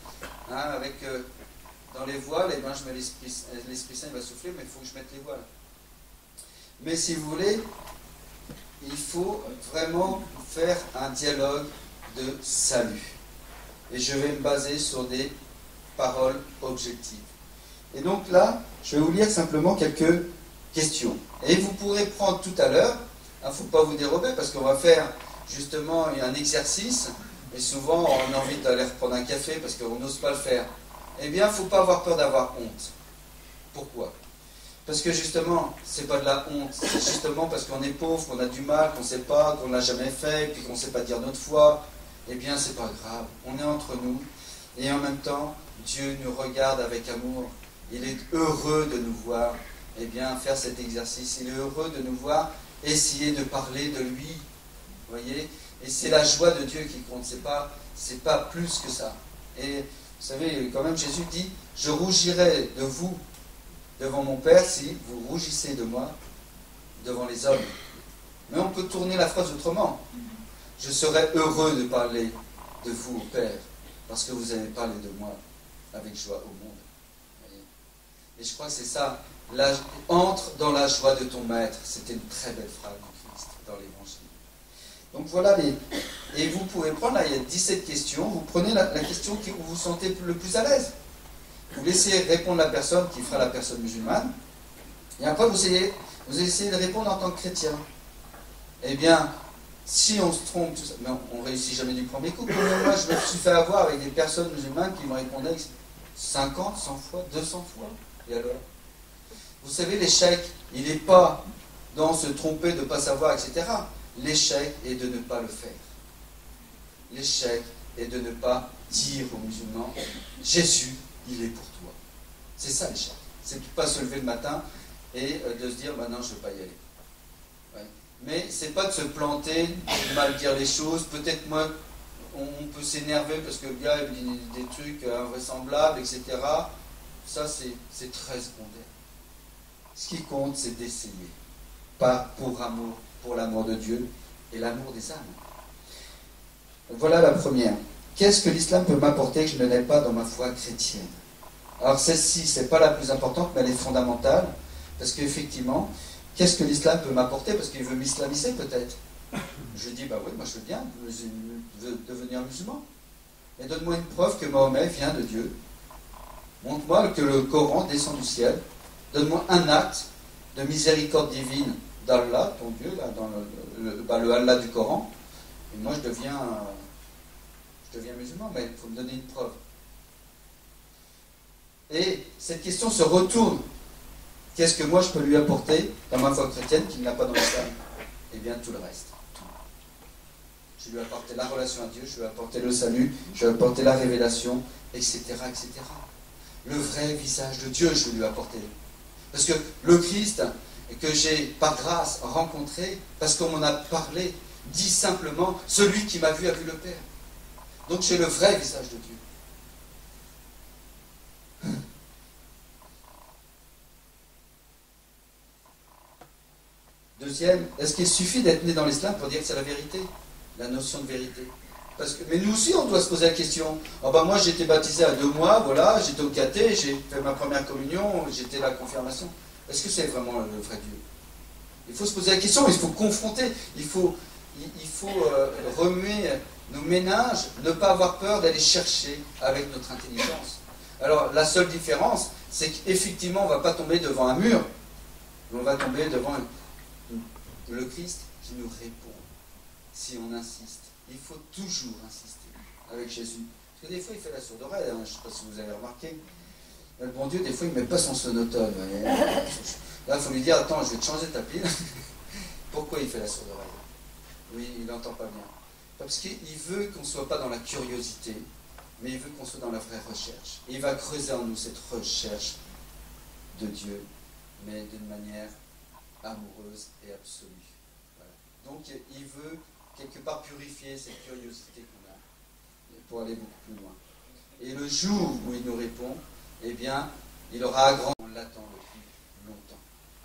Hein, avec, dans les voiles, eh ben, je mets l'Esprit Saint, il va souffler, mais il faut que je mette les voiles. Mais si vous voulez, il faut vraiment faire un dialogue de salut. Et je vais me baser sur des paroles objectives. Et donc là, je vais vous lire simplement quelques questions. Et vous pourrez prendre tout à l'heure, il ne faut pas vous dérober, parce qu'on va faire justement un exercice, et souvent on a envie d'aller reprendre un café parce qu'on n'ose pas le faire. Eh bien, il ne faut pas avoir peur d'avoir honte. Pourquoi ? Parce que justement, ce n'est pas de la honte, c'est justement parce qu'on est pauvre, qu'on a du mal, qu'on ne sait pas, qu'on ne l'a jamais fait, puis qu'on ne sait pas dire notre foi. Eh bien, c'est pas grave, on est entre nous, et en même temps, Dieu nous regarde avec amour. Il est heureux de nous voir, eh bien, faire cet exercice. Il est heureux de nous voir essayer de parler de lui, vous voyez. Et c'est la joie de Dieu qui compte, c'est pas plus que ça. Et vous savez, quand même, Jésus dit, je rougirai de vous devant mon Père si vous rougissez de moi devant les hommes. Mais on peut tourner la phrase autrement. Je serai heureux de parler de vous au Père, parce que vous avez parlé de moi avec joie au monde. Voyez. Et je crois que c'est ça. Entre dans la joie de ton maître. C'était une très belle phrase en Christ, dans l'Évangile. Donc voilà et vous pouvez prendre, là il y a 17 questions, vous prenez la question où vous vous sentez le plus à l'aise. Vous laissez répondre la personne qui fera la personne musulmane, et après vous essayez de répondre en tant que chrétien. Eh bien, si on se trompe, tout ça, mais on ne réussit jamais du premier coup. Moi, je me suis fait avoir avec des personnes musulmanes qui me répondaient 50, 100 fois, 200 fois. Et alors ? Vous savez, l'échec, il n'est pas dans se tromper, de ne pas savoir, etc. L'échec est de ne pas le faire. L'échec est de ne pas dire aux musulmans, Jésus, il est pour toi. C'est ça l'échec. C'est de ne pas se lever le matin et de se dire, non, je ne veux pas y aller. Ouais. Mais c'est pas de se planter, de mal dire les choses. Peut-être moi, on peut s'énerver parce que le gars il dit des trucs invraisemblables, etc. Ça, c'est très secondaire. Ce qui compte, c'est d'essayer. Pas pour amour, pour l'amour de Dieu et l'amour des âmes. Voilà la première. Qu'est-ce que l'islam peut m'apporter que je ne l'ai pas dans ma foi chrétienne ? Alors celle-ci, c'est pas la plus importante, mais elle est fondamentale. Parce qu'effectivement, qu'est-ce que l'islam peut m'apporter ? Parce qu'il veut m'islamiser peut-être. Je dis, oui, moi je veux bien devenir musulman. Mais donne-moi une preuve que Mahomet vient de Dieu. Montre-moi que le Coran descend du ciel. Donne-moi un acte de miséricorde divine d'Allah, ton Dieu, là, dans le Allah du Coran. Et moi je deviens musulman, mais il faut me donner une preuve. Et cette question se retourne. Qu'est-ce que moi je peux lui apporter dans ma foi chrétienne qu'il n'a pas dans l'islam ? Eh bien tout le reste. Je lui ai apporté la relation à Dieu, je lui ai apporté le salut, je lui ai apporté la révélation, etc., etc. Le vrai visage de Dieu, je lui ai apporté. Parce que le Christ, que j'ai par grâce rencontré, parce qu'on m'en a parlé, dit simplement, celui qui m'a vu a vu le Père. Donc j'ai le vrai visage de Dieu. Deuxième, est-ce qu'il suffit d'être né dans l'islam pour dire que c'est la vérité ? La notion de vérité. Mais nous aussi, on doit se poser la question. Moi, j'ai été baptisé à 2 mois, voilà, j'étais au caté, j'ai fait ma première communion, j'étais à la confirmation. Est-ce que c'est vraiment le vrai Dieu ? Il faut se poser la question, il faut confronter, il faut remuer nos méninges, ne pas avoir peur d'aller chercher avec notre intelligence. Alors, la seule différence, c'est qu'effectivement, on ne va pas tomber devant un mur, mais on va tomber devant le Christ qui nous répond, si on insiste. Il faut toujours insister avec Jésus. Parce que des fois, il fait la sourde oreille, je ne sais pas si vous avez remarqué. Le bon Dieu, des fois, il ne met pas son sonotone. Là, il faut lui dire, attends, je vais te changer ta pile. Pourquoi il fait la sourde oreille ? Oui, il n'entend pas bien. Parce qu'il veut qu'on ne soit pas dans la curiosité, mais il veut qu'on soit dans la vraie recherche. Et il va creuser en nous cette recherche de Dieu, mais d'une manière amoureuse et absolue. Voilà. Donc il veut quelque part purifier cette curiosité qu'on a pour aller beaucoup plus loin. Et le jour où il nous répond, eh bien, il aura agrandi. On l'attend depuis longtemps.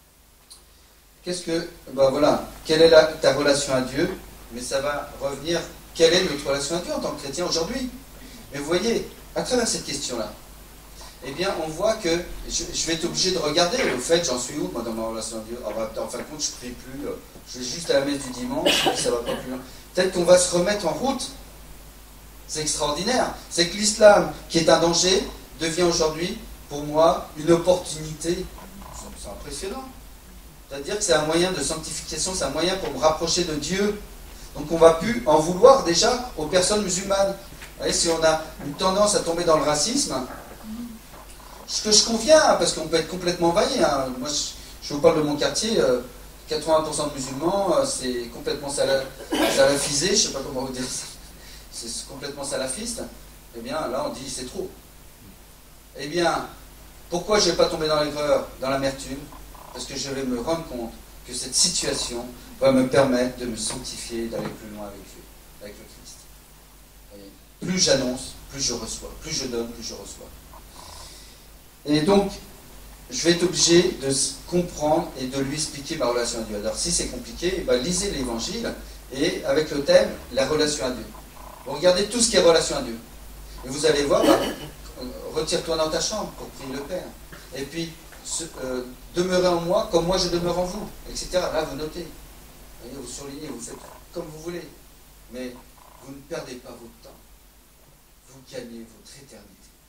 Quelle est ta relation à Dieu ? Mais ça va revenir, quelle est notre relation à Dieu en tant que chrétien aujourd'hui ? Mais vous voyez, à travers cette question-là, eh bien, on voit que je vais être obligé de regarder, au fait, j'en suis où, moi, dans ma relation à Dieu? Ah, bah, en fin de compte, je ne prie plus, je vais juste à la messe du dimanche, ça va pas plus loin. Peut-être qu'on va se remettre en route. C'est extraordinaire. C'est que l'islam, qui est un danger, devient aujourd'hui, pour moi, une opportunité. C'est impressionnant. C'est-à-dire que c'est un moyen de sanctification, c'est un moyen pour me rapprocher de Dieu. Donc on ne va plus en vouloir déjà aux personnes musulmanes. Vous voyez, si on a une tendance à tomber dans le racisme, ce que je conviens, parce qu'on peut être complètement envahi. Hein. Moi, je vous parle de mon quartier, 80% de musulmans, c'est complètement salafisé, je ne sais pas comment vous dire ça. C'est complètement salafiste. Eh bien, là, on dit c'est trop. Eh bien, pourquoi je ne vais pas tomber dans l'erreur, dans l'amertume? Parce que je vais me rendre compte que cette situation va me permettre de me sanctifier, d'aller plus loin avec Dieu, avec le Christ. Voyez, plus j'annonce, plus je reçois. Plus je donne, plus je reçois. Et donc, je vais être obligé de comprendre et de lui expliquer ma relation à Dieu. Alors, si c'est compliqué, eh bien, lisez l'Évangile et avec le thème la relation à Dieu. Vous regardez tout ce qui est relation à Dieu. Et vous allez voir, bah, retire-toi dans ta chambre pour prier le Père. Et puis, demeurez en moi comme moi je demeure en vous, etc. Là, vous notez. Voyez, vous surlignez, vous faites comme vous voulez. Mais vous ne perdez pas votre temps. Vous gagnez votre éternité.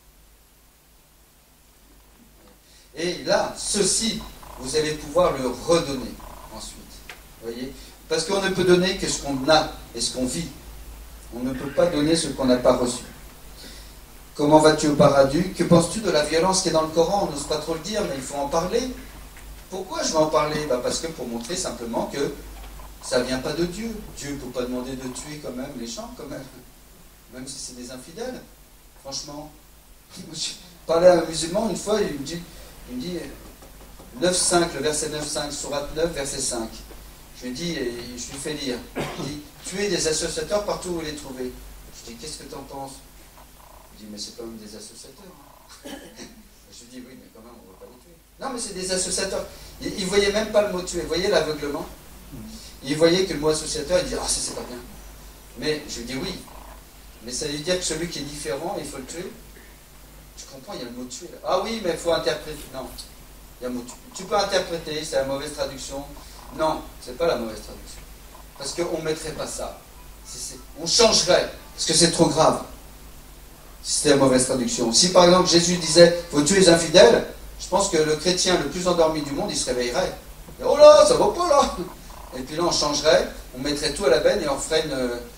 Et là, ceci, vous allez pouvoir le redonner ensuite. Voyez, parce qu'on ne peut donner que ce qu'on a et ce qu'on vit. On ne peut pas donner ce qu'on n'a pas reçu. Comment vas-tu au paradis? Que penses-tu de la violence qui est dans le Coran? On n'ose pas trop le dire, mais il faut en parler. Pourquoi je vais en parler? Parce que pour montrer simplement que ça ne vient pas de Dieu. Dieu ne peut pas demander de tuer quand même les gens, quand même. Même si c'est des infidèles. Franchement. Je parlais à un musulman une fois, il me dit 9.5, le verset 9.5, sourate 9, verset 5. Je lui dis, et je lui fais lire. Il dit, tuer des associateurs partout où vous les trouvez. Je dis, qu'est-ce que tu en penses? Il dit, mais c'est quand même des associateurs. Je lui dis, oui, mais quand même, on ne va pas les tuer. Non, mais c'est des associateurs. Il ne voyait même pas le mot tuer. Vous voyez l'aveuglement? Il voyait que le mot associateur, il dit, ah, ça c'est pas bien. Mais je lui dis, oui. Mais ça veut dire que celui qui est différent, il faut le tuer. Tu comprends, il y a le mot tuer là. Ah oui, mais il faut interpréter. Non. Il y a le mot tuer. Tu peux interpréter, c'est la mauvaise traduction. Non, c'est pas la mauvaise traduction. Parce qu'on ne mettrait pas ça. On changerait, parce que c'est trop grave. Si c'était la mauvaise traduction. Si par exemple Jésus disait faut tuer les infidèles, je pense que le chrétien le plus endormi du monde, il se réveillerait. Et, oh là, ça va pas là. Et puis là on changerait, on mettrait tout à la benne et on ferait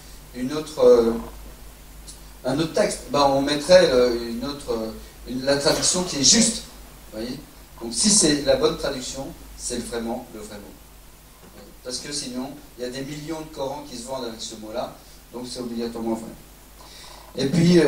un autre texte. On mettrait la traduction qui est juste. Vous voyez? Donc si c'est la bonne traduction, c'est vraiment le vrai mot. Parce que sinon, il y a des millions de Corans qui se vendent avec ce mot-là, donc c'est obligatoirement vrai. Et puis,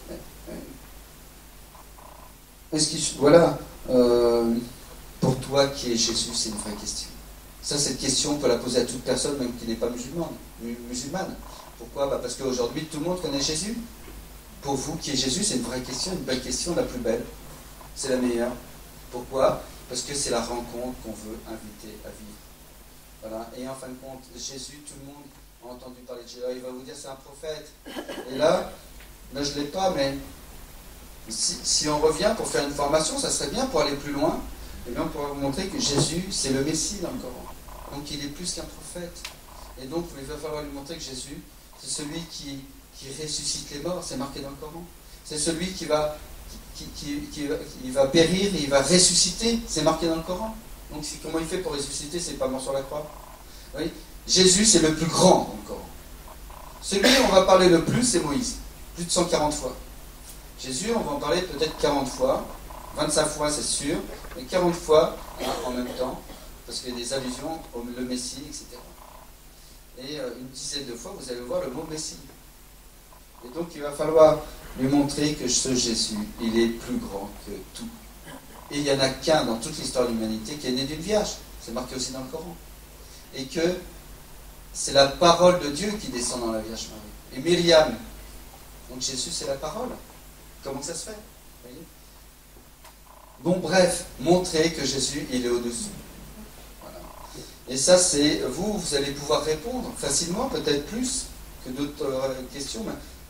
voilà, pour toi qui est Jésus, c'est une vraie question. Ça, cette question, on peut la poser à toute personne, même qui n'est pas musulmane. Pourquoi? Parce qu'aujourd'hui, tout le monde connaît Jésus. Pour vous, qui est Jésus, c'est une vraie question, une belle question, la plus belle. C'est la meilleure. Pourquoi? Parce que c'est la rencontre qu'on veut inviter à vivre. Voilà. Et en fin de compte, Jésus, tout le monde a entendu parler de Jésus. Il va vous dire c'est un prophète. Et là je ne l'ai pas, mais si on revient pour faire une formation, ça serait bien pour aller plus loin. Et bien on pourra vous montrer que Jésus, c'est le Messie dans le Coran. Donc il est plus qu'un prophète. Et donc il va falloir lui montrer que Jésus, c'est celui qui ressuscite les morts, c'est marqué dans le Coran. C'est celui qui va périr et il va ressusciter, c'est marqué dans le Coran. Donc comment il fait pour ressusciter? C'est pas mort sur la croix. Oui. Jésus, c'est le plus grand dans le Coran. Celui dont on va parler le plus, c'est Moïse. Plus de 140 fois. Jésus, on va en parler peut-être 40 fois. 25 fois, c'est sûr. Mais 40 fois en même temps. Parce qu'il y a des allusions au le Messie, etc. Et une dizaine de fois, vous allez voir le mot Messie. Et donc, il va falloir lui montrer que ce Jésus, il est plus grand que tout. Et il n'y en a qu'un dans toute l'histoire de l'humanité qui est né d'une vierge. C'est marqué aussi dans le Coran. Et que c'est la parole de Dieu qui descend dans la Vierge Marie. Et Myriam. Donc Jésus, c'est la parole. Comment ça se fait? Vous voyez? Bon, bref, montrer que Jésus, il est au-dessus. Voilà. Et ça, c'est vous allez pouvoir répondre facilement, peut-être plus que d'autres questions. Mais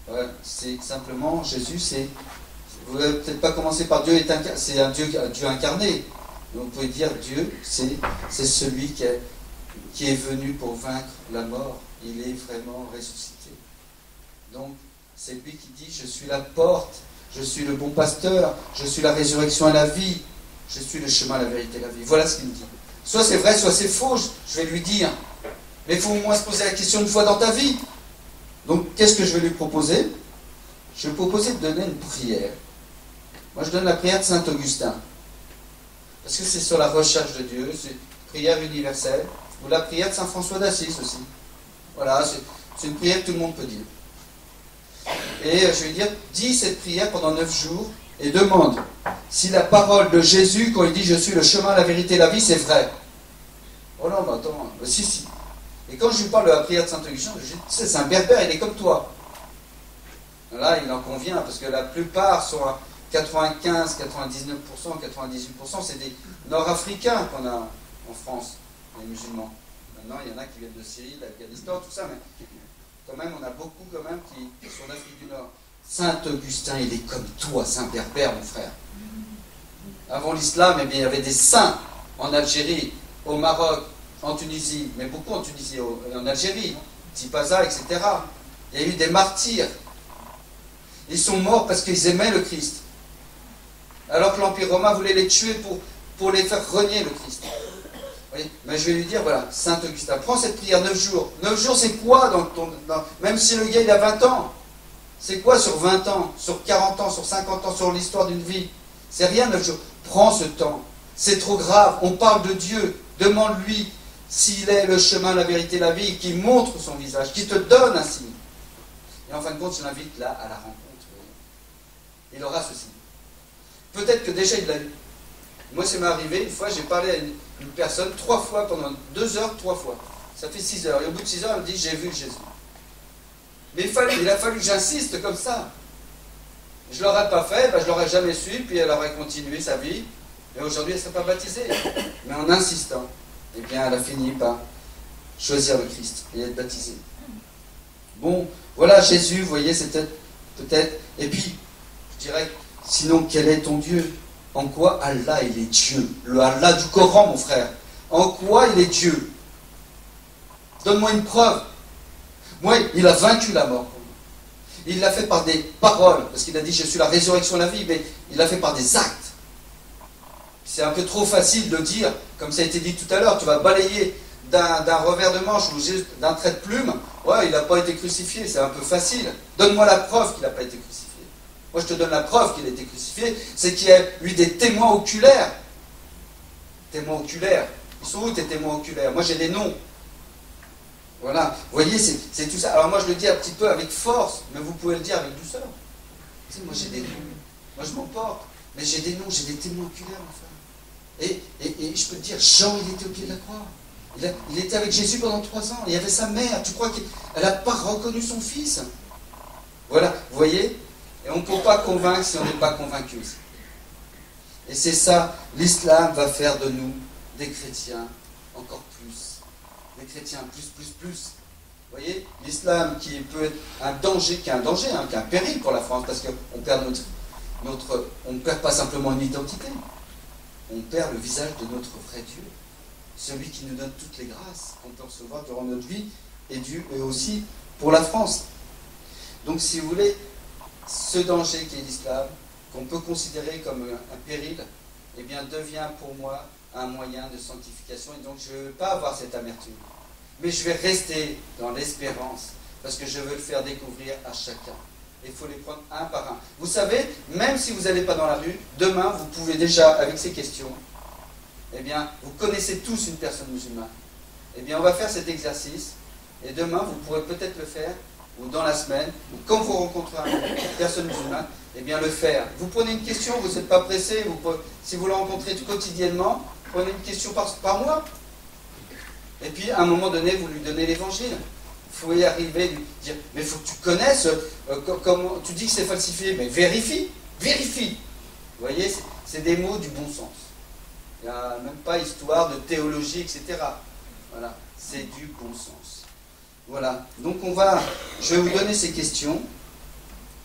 Ouais, c'est simplement, Jésus, c'est... Vous n'avez peut-être pas commencé par Dieu, c'est un Dieu incarné. Donc vous pouvez dire Dieu, c'est celui qui est venu pour vaincre la mort. Il est vraiment ressuscité. Donc c'est lui qui dit, je suis la porte, je suis le bon pasteur, je suis la résurrection et la vie, je suis le chemin, la vérité et la vie. Voilà ce qu'il me dit. Soit c'est vrai, soit c'est faux, je vais lui dire. Mais il faut au moins se poser la question une fois dans ta vie. Donc qu'est-ce que je vais lui proposer? Je vais lui proposer de donner une prière. Moi je donne la prière de Saint Augustin. Parce que c'est sur la recherche de Dieu, c'est une prière universelle, ou la prière de Saint François d'Assise aussi. Voilà, c'est une prière que tout le monde peut dire. Et je vais dire, dis cette prière pendant 9 jours et demande si la parole de Jésus, quand il dit je suis le chemin, la vérité et la vie, c'est vrai. Oh non, mais attends, si. Et quand je lui parle de la prière de Saint Augustin, je dis, tu sais, c'est un berbère, il est comme toi. Là, il en convient, parce que la plupart sont à 95, 99%, 98%, c'est des Nord-Africains qu'on a en France, les musulmans. Maintenant, il y en a qui viennent de Syrie, d'Afghanistan, tout ça, mais quand même, on a beaucoup quand même qui sont d'Afrique du Nord. Saint Augustin, il est comme toi, saint berbère, mon frère. Avant l'islam, eh bien, il y avait des saints en Algérie, au Maroc, en Tunisie, mais beaucoup en Tunisie, en Algérie, Tipaza, etc. Il y a eu des martyrs. Ils sont morts parce qu'ils aimaient le Christ. Alors que l'Empire romain voulait les tuer pour les faire renier le Christ. Oui, mais je vais lui dire, voilà, Saint Augustin, prends cette prière 9 jours. 9 jours, c'est quoi même si le gars, il a 20 ans, c'est quoi sur 20 ans, sur 40 ans, sur 50 ans, sur l'histoire d'une vie? C'est rien 9 jours. Prends ce temps. C'est trop grave. On parle de Dieu. Demande-lui s'il est le chemin, la vérité, la vie, qui montre son visage, qui te donne un signe. Et en fin de compte, je l'invite là à la rencontre. Il aura ce signe. Peut-être que déjà il l'a eu. Moi, ça m'est arrivé, une fois, j'ai parlé à une personne 3 fois, pendant 2 heures, 3 fois. Ça fait 6 heures. Et au bout de 6 heures, elle me dit, j'ai vu Jésus. Mais il a fallu que j'insiste comme ça. Je ne l'aurais pas fait, je ne l'aurais jamais su, puis elle aurait continué sa vie. Et aujourd'hui, elle ne serait pas baptisée. Mais en insistant, eh bien, elle a fini par choisir le Christ et être baptisée. Bon, voilà, Jésus, vous voyez, c'était peut-être... Et puis, je dirais, sinon, quel est ton Dieu? En quoi Allah, il est Dieu? Le Allah du Coran, mon frère. En quoi il est Dieu? Donne-moi une preuve. Moi, il a vaincu la mort. Il l'a fait par des paroles, parce qu'il a dit, je suis la résurrection de la vie, mais il l'a fait par des actes. C'est un peu trop facile de dire, comme ça a été dit tout à l'heure, tu vas balayer d'un revers de manche ou d'un trait de plume, ouais, il n'a pas été crucifié, c'est un peu facile. Donne-moi la preuve qu'il n'a pas été crucifié. Moi, je te donne la preuve qu'il a été crucifié, c'est qu'il y a eu des témoins oculaires. Témoins oculaires. Ils sont où tes témoins oculaires? Moi, j'ai des noms. Voilà. Vous voyez, c'est tout ça. Alors moi, je le dis un petit peu avec force, mais vous pouvez le dire avec douceur. Tu sais, moi, j'ai des noms. Moi, je m'emporte. Mais j'ai des noms, j'ai des témoins oculaires, enfin. Et je peux te dire, Jean, il était au pied de la croix. Il était avec Jésus pendant 3 ans. Il y avait sa mère. Tu crois qu'elle n'a pas reconnu son fils? Voilà. Vous voyez? Et on ne peut pas convaincre si on n'est pas convaincu aussi. Et c'est ça, l'islam va faire de nous des chrétiens encore plus. Des chrétiens plus. Vous voyez, l'islam qui peut être un danger, qui est un péril pour la France, parce qu'on perd on ne perd pas simplement une identité, on perd le visage de notre vrai Dieu, celui qui nous donne toutes les grâces qu'on peut recevoir durant notre vie, et aussi pour la France. Donc si vous voulez, ce danger qui est l'islam, qu'on peut considérer comme un péril, eh bien devient pour moi un moyen de sanctification, et donc je ne veux pas avoir cette amertume. Mais je vais rester dans l'espérance, parce que je veux le faire découvrir à chacun. Il faut les prendre un par un. Vous savez, même si vous n'allez pas dans la rue, demain, vous pouvez déjà, avec ces questions, eh bien, vous connaissez tous une personne musulmane. Eh bien, on va faire cet exercice, et demain, vous pourrez peut-être le faire, ou dans la semaine, ou quand vous rencontrez une personne musulmane, eh bien, le faire. Vous prenez une question, vous n'êtes pas pressé, si vous la rencontrez quotidiennement, prenez une question par mois. Et puis, à un moment donné, vous lui donnez l'évangile. Il faut y arriver, lui dire, mais il faut que tu connaisses, comment tu dis que c'est falsifié, mais vérifie. Vous voyez, c'est des mots du bon sens. Il n'y a même pas histoire de théologie, etc. Voilà, c'est du bon sens. Voilà, donc je vais vous donner ces questions.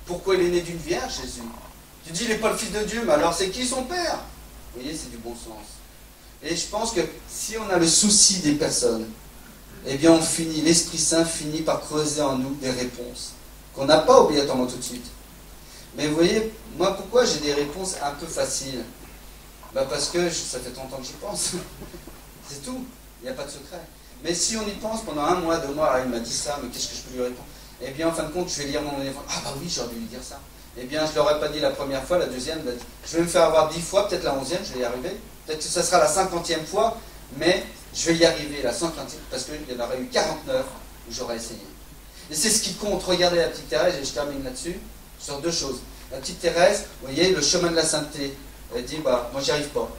Pourquoi il est né d'une vierge, Jésus? Tu dis, il n'est pas le Fils de Dieu, mais alors c'est qui son Père? Vous voyez, c'est du bon sens. Et je pense que si on a le souci des personnes, eh bien l'Esprit Saint finit par creuser en nous des réponses qu'on n'a pas obligatoirement tout de suite. Mais vous voyez, moi pourquoi j'ai des réponses un peu faciles? Parce que ça fait 30 ans que j'y pense. C'est tout, il n'y a pas de secret. Mais si on y pense pendant 1 mois, 2 mois, il m'a dit ça, mais qu'est-ce que je peux lui répondre? Eh bien en fin de compte, je vais lire mon téléphone. Ah bah oui, j'aurais dû lui dire ça. Eh bien je ne l'aurais pas dit la première fois, la deuxième, je vais me faire avoir 10 fois, peut-être la 11e, je vais y arriver. Peut-être que ce sera la 50e fois, mais je vais y arriver, la 50e, parce qu'il y en aurait eu 49 où j'aurais essayé. Et c'est ce qui compte. Regardez la petite Thérèse, et je termine là-dessus, sur 2 choses. La petite Thérèse, vous voyez, le chemin de la sainteté, elle dit, moi j'y arrive pas.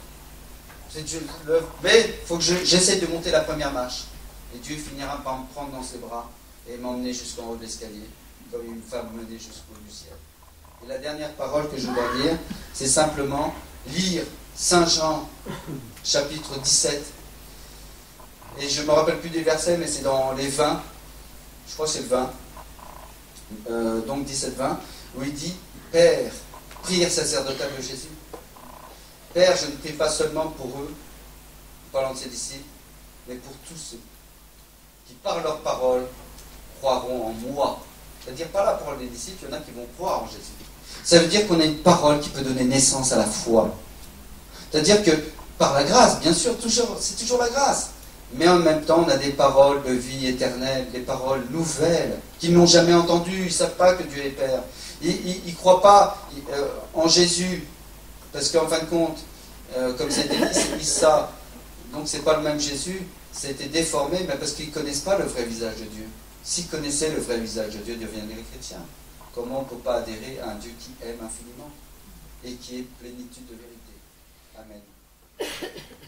Mais il faut que j'essaye de monter la première marche. Et Dieu finira par me prendre dans ses bras et m'emmener jusqu'en haut de l'escalier, comme une femme menée jusqu'au bout du ciel. Et la dernière parole que je dois dire, c'est simplement lire Saint Jean, chapitre 17. Et je ne me rappelle plus des versets, mais c'est dans les 20, je crois que c'est le 20, donc 17-20, où il dit, Père, prière sacerdotale de Jésus. Père, je ne prie pas seulement pour eux, parlant de ses disciples, mais pour tous ceux qui, par leur parole, croiront en moi. C'est-à-dire, par la parole des disciples, il y en a qui vont croire en Jésus. Ça veut dire qu'on a une parole qui peut donner naissance à la foi. C'est-à-dire que, par la grâce, bien sûr, c'est toujours la grâce. Mais en même temps, on a des paroles de vie éternelle, des paroles nouvelles, qu'ils n'ont jamais entendues, ils ne savent pas que Dieu est Père. Ils ne croient pas en Jésus, parce qu'en fin de compte, comme c'était dit, c'est Issa. Donc c'est pas le même Jésus, ça a été déformé, mais parce qu'ils ne connaissent pas le vrai visage de Dieu. S'ils connaissaient le vrai visage de Dieu, ils deviendraient chrétiens. Comment on ne peut pas adhérer à un Dieu qui aime infiniment et qui est plénitude de vérité? Amen.